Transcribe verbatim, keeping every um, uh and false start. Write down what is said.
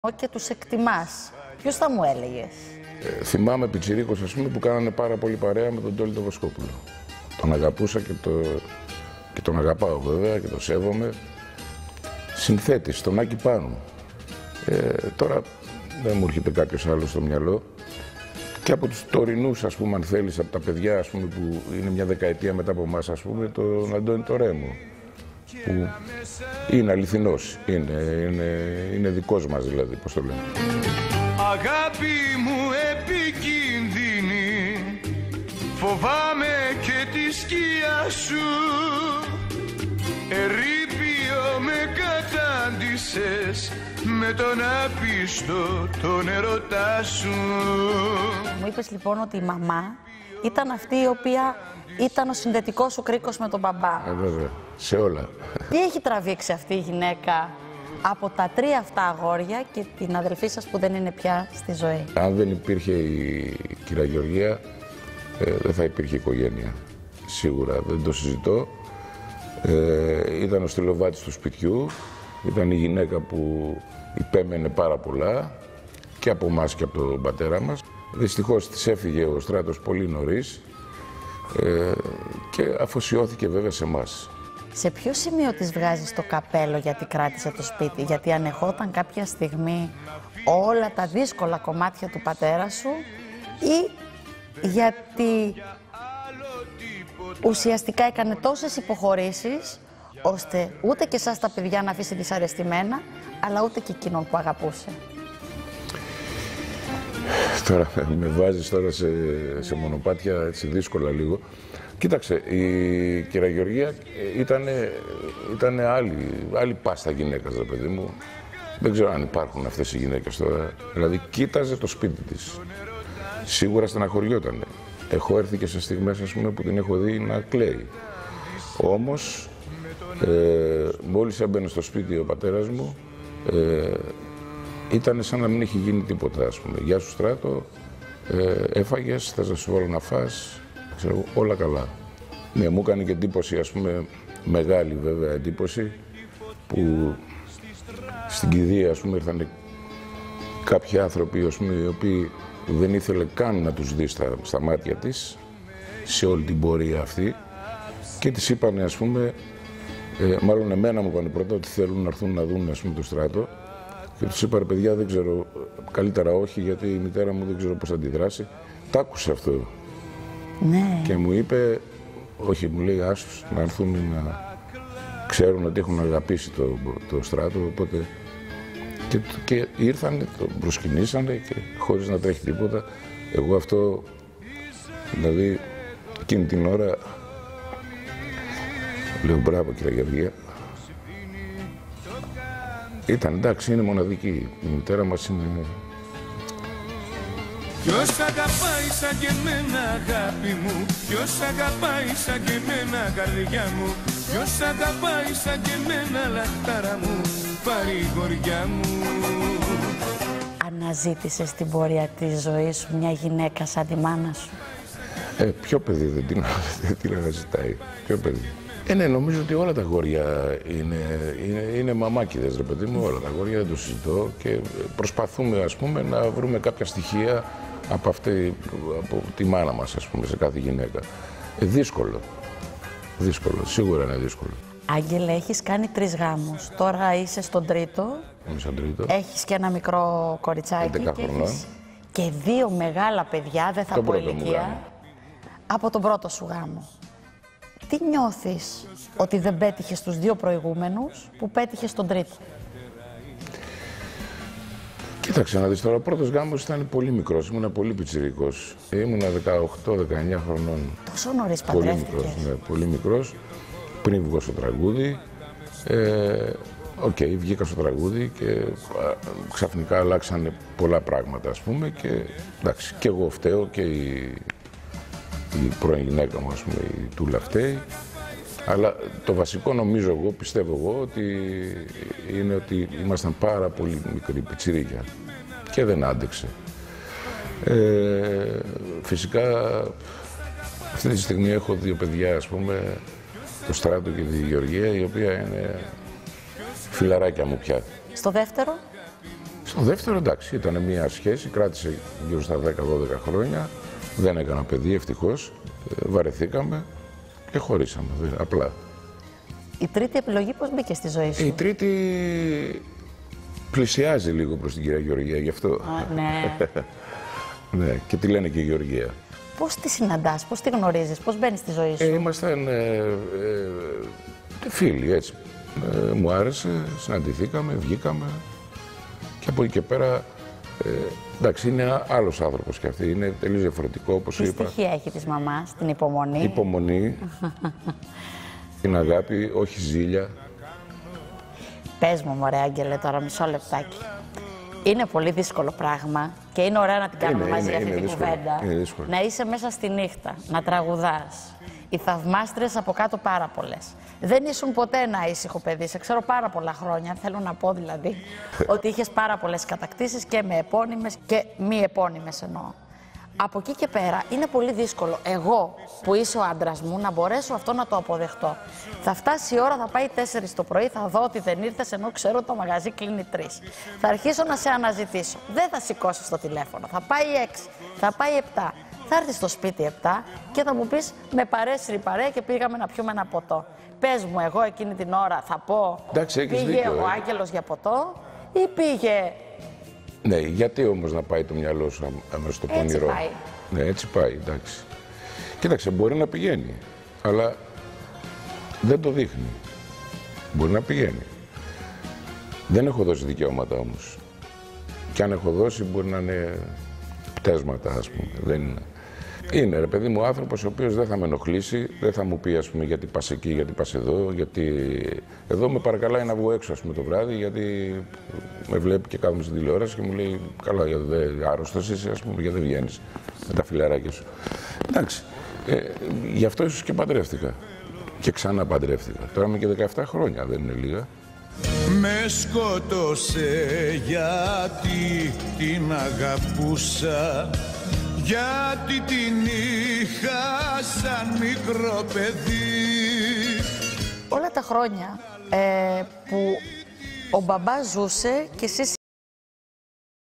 και τους εκτιμάς. Ποιους θα μου έλεγες? Ε, θυμάμαι πιτσιρίκος, ας πούμε, που κάνανε πάρα πολύ παρέα με τον Τόλι τον Βοσκόπουλο. Τον αγαπούσα και, το... και τον αγαπάω βέβαια και τον σέβομαι. Συνθέτης, τον Άκη Πάνου. Ε, τώρα δεν μου έρχεται κάποιος άλλος στο μυαλό. Και από τους τωρινούς, ας πούμε, αν θέλεις, από τα παιδιά, ας πούμε, που είναι μια δεκαετία μετά από εμάς, ας πούμε, τον Αντώνη τον Ρέμο, που είναι αληθινός, είναι, είναι, είναι δικός μας δηλαδή, πώς το λένε. Αγάπη μου επικίνδυνη, φοβάμαι και τη σκιά σου, ερείπιο με κατάντησες με τον άπιστο τον ερωτά σου. Μου είπες λοιπόν ότι η μαμά ήταν αυτή η οποία ήταν ο συνδετικός σου κρίκος με τον μπαμπά. Ε, βέβαια, σε όλα. Τι έχει τραβήξει αυτή η γυναίκα από τα τρία αυτά αγόρια και την αδελφή σας που δεν είναι πια στη ζωή? Αν δεν υπήρχε η κυρία Γεωργία, ε, δεν θα υπήρχε οικογένεια. Σίγουρα, δεν το συζητώ. Ε, ήταν ο στυλοβάτης του σπιτιού, ήταν η γυναίκα που υπέμενε πάρα πολλά και από εμάς και από τον πατέρα μας. Δυστυχώς της έφυγε ο Στράτος πολύ νωρίς ε, και αφοσιώθηκε βέβαια σε εμάς. Σε ποιο σημείο της βγάζεις το καπέλο γιατί κράτησε το σπίτι? Γιατί ανεχόταν κάποια στιγμή όλα τα δύσκολα κομμάτια του πατέρα σου ή γιατί ουσιαστικά έκανε τόσες υποχωρήσεις ώστε ούτε και εσάς τα παιδιά να αφήσει δυσαρεστημένα, αλλά ούτε και εκείνον που αγαπούσε? Τώρα με βάζεις τώρα σε, σε μονοπάτια έτσι δύσκολα λίγο. Κοίταξε, η κυρία Γεωργία ήταν, ήταν άλλη, άλλη πάστα γυναίκας, ρε παιδί μου. Δεν ξέρω αν υπάρχουν αυτές οι γυναίκες τώρα. Δηλαδή, κοίταζε το σπίτι της. Σίγουρα στεναχωριότανε. Έχω έρθει και σε στιγμές, ας πούμε, που την έχω δει να κλαίει. Όμως, ε, μόλις έμπαινε στο σπίτι ο πατέρας μου, ε, ήταν σαν να μην έχει γίνει τίποτα, ας πούμε. Γεια σου Στράτο, ε, έφαγες, θες να σου βάλω να φας, ξέρω, όλα καλά. Ναι, μου έκανε και εντύπωση, ας πούμε, μεγάλη βέβαια εντύπωση, που στην κηδεία, ας πούμε, ήρθαν κάποιοι άνθρωποι, ας πούμε, οι οποίοι δεν ήθελε καν να τους δει στα, στα μάτια της, σε όλη την πορεία αυτή, και της είπανε, ας πούμε, ε, μάλλον εμένα μου είπανε πρώτα ότι θέλουν να έρθουν να δουν, ας πούμε, το Στράτο, και τους είπα, ρε παιδιά, δεν ξέρω, καλύτερα όχι, γιατί η μητέρα μου δεν ξέρω πώς θα αντιδράσει. Τ' άκουσε αυτό. Ναι. Και μου είπε, όχι, μου λέει, άσους να έρθουν να ξέρουν ότι έχουν αγαπήσει το, το Στράτο, οπότε... Και, και ήρθανε, το προσκυνήσανε και χωρίς να τρέχει τίποτα. Εγώ αυτό, δηλαδή, εκείνη την ώρα, λέω, μπράβο κύριε Γεωργία. Ήταν, εντάξει, είναι μοναδική. Η μητέρα μας είναι... Ποιος αγαπάει σαν και εμένα, αγάπη μου? Ποιος αγαπάει σαν και εμένα, καρδιά μου? Ποιος αγαπάει σαν και εμένα, λαχτάρα μου, παρηγοριά μου? Αναζήτησες στην πορεία της ζωής σου μια γυναίκα σαν τη μάνα σου? Ε, ποιο παιδί δεν την, δεν την αναζητάει, ποιο παιδί? Ε, ναι, νομίζω ότι όλα τα αγόρια είναι, είναι, είναι μαμάκιδες, ρε παιδί μου, όλα τα αγόρια, δεν το συζητώ, και προσπαθούμε, ας πούμε, να βρούμε κάποια στοιχεία από, αυτή, από τη μάνα μας, ας πούμε, σε κάθε γυναίκα. Ε, δύσκολο, δύσκολο, σίγουρα είναι δύσκολο. Άγγελε, έχεις κάνει τρεις γάμους, τώρα είσαι στον τρίτο. Είμαι στον τρίτο. Έχεις και ένα μικρό κοριτσάκι και, έχεις και δύο μεγάλα παιδιά, δεν θα τον πω πρώτο ηλικία, από τον πρώτο σου γάμο. Τι νιώθεις ότι δεν πέτυχες στους δύο προηγούμενους που πέτυχες στον τρίτο? Κοίταξε να δεις τώρα, ο πρώτος γάμος ήταν πολύ μικρός, ήμουνα πολύ πιτσιρικός. Ήμουνα δεκαοκτώ δεκαεννιά χρονών. Τόσο νωρίς Πολύ παντρεύτηκες? μικρός, ναι, πολύ μικρός, πριν βγω στο τραγούδι. Ε, Οκ, okay, βγήκα στο τραγούδι και α, ξαφνικά αλλάξανε πολλά πράγματα, ας πούμε, και εντάξει, και εγώ φταίω και η, η πρώην γυναίκα μου, ας πούμε, η Τούλα φταίει. Αλλά το βασικό, νομίζω εγώ, πιστεύω εγώ, ότι είναι ότι ήμασταν πάρα πολύ μικροί πιτσιρίκια και δεν άντεξε. Ε, φυσικά, αυτή τη στιγμή έχω δύο παιδιά, ας πούμε, το Στράτο και τη Γεωργία, η οποία είναι φιλαράκια μου πια. Στο δεύτερο? Στο δεύτερο, εντάξει, ήταν μια σχέση, κράτησε γύρω στα δέκα δώδεκα χρόνια. Δεν έκανα παιδί, ευτυχώς. Βαρεθήκαμε και χωρίσαμε, απλά. Η τρίτη επιλογή πώς μπήκε στη ζωή σου? Η τρίτη πλησιάζει λίγο προς την κυρία Γεωργία, γι' αυτό. Α, ναι. Ναι, και τη λένε και η Γεωργία. Πώς τη συναντάς, πώς τη γνωρίζεις, πώς μπαίνεις στη ζωή σου? Ε, ήμασταν ε, ε, φίλοι, έτσι. Ε, μου άρεσε, συναντηθήκαμε, βγήκαμε και από εκεί και πέρα, ε, εντάξει, είναι άλλος άνθρωπος και αυτή, είναι τελείως διαφορετικό, όπως Τι είπα. Τι στοιχεία έχει της μαμάς, την υπομονή? Υπομονή, την αγάπη, όχι ζήλια. Πες μου, μωρέ Άγγελε, τώρα μισό λεπτάκι. Είναι πολύ δύσκολο πράγμα και είναι ωραία να την κάνουμε Είναι, μαζί είναι, αυτή είναι την δύσκολο, κουβέντα. είναι δύσκολο. Να είσαι μέσα στη νύχτα, να τραγουδάς. Οι θαυμάστρες από κάτω πάρα πολλές. Δεν ήσουν ποτέ ένα ήσυχο παιδί. Σε ξέρω πάρα πολλά χρόνια. Θέλω να πω δηλαδή ότι είχες πάρα πολλές κατακτήσεις και με επώνυμες και μη επώνυμες εννοώ. Από εκεί και πέρα είναι πολύ δύσκολο εγώ που είσαι ο άντρας μου να μπορέσω αυτό να το αποδεχτώ. Θα φτάσει η ώρα, θα πάει τέσσερις το πρωί, θα δω ότι δεν ήρθες ενώ ξέρω το μαγαζί κλείνει τρεις. Θα αρχίσω να σε αναζητήσω. Δεν θα σηκώσεις το τηλέφωνο. Θα πάει έξι, θα πάει επτά. Θα έρθει στο σπίτι επτά και θα μου πεις με παρέσυρη παρέα και πήγαμε να πιούμε ένα ποτό. Πες μου, εγώ εκείνη την ώρα θα πω Εντάξει, πήγε δίκιο, ο ε. Άγγελος για ποτό ή πήγε... Ναι, γιατί όμως να πάει το μυαλό σου αμέσως στο Έτσι πονηρό. πάει. Ναι, έτσι πάει, εντάξει. Κοίταξε, μπορεί να πηγαίνει, αλλά δεν το δείχνει. Μπορεί να πηγαίνει. Δεν έχω δώσει δικαιώματα όμως. Και αν έχω δώσει μπορεί να είναι πτέσματα, ας πούμε. Δεν είναι. Είναι, ρε παιδί μου, άνθρωπος ο οποίος δεν θα με ενοχλήσει, δεν θα μου πει, ας πούμε, γιατί πας εκεί, γιατί πας εδώ, γιατί εδώ με παρακαλάει να βγω έξω, ας πούμε, το βράδυ, γιατί με βλέπει και κάθομαι στην τηλεόραση και μου λέει, καλά, γιατί δεν άρρωστος είσαι, ας πούμε, γιατί δεν βγαίνεις με τα φιλαράκια σου. Εντάξει, ε, γι' αυτό ίσως και παντρεύτηκα. Και ξανά παντρεύτηκα. Τώρα είμαι και δεκαεπτά χρόνια, δεν είναι λίγα. Με σκότωσε γιατί την αγαπούσα, γιατί την είχα σαν μικρό παιδί. Όλα τα χρόνια ε, που ο μπαμπάς ζούσε και εσύ